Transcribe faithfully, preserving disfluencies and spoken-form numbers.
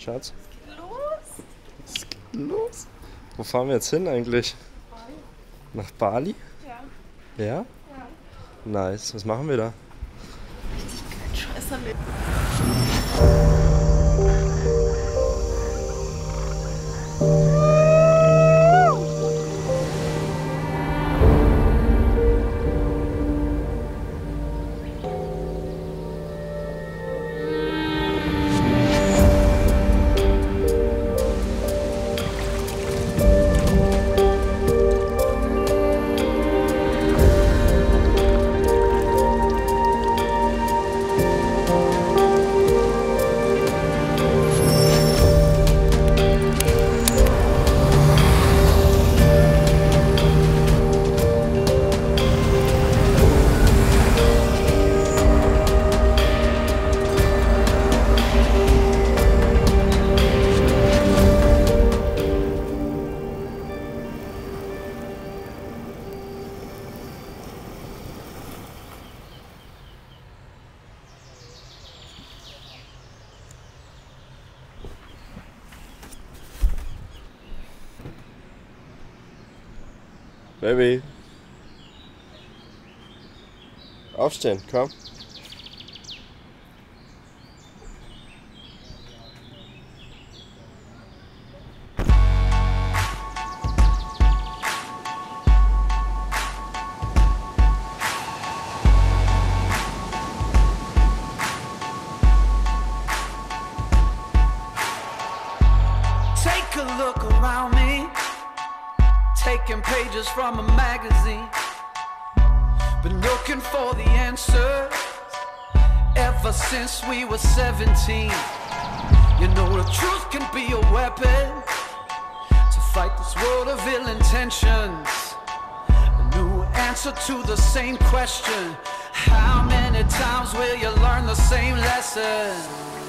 Schatz? Los! Was geht los? Wo fahren wir jetzt hin eigentlich? Bali. Nach Bali? Ja. Ja? Ja. Nice. Was machen wir da? Richtig geil, Scheiß erlebt. Baby. Aufstehen, komm. Take a look around me, taking pages from a magazine. Been looking for the answers ever since we were seventeen. You know the truth can be a weapon to fight this world of ill intentions. A new answer to the same question: how many times will you learn the same lesson?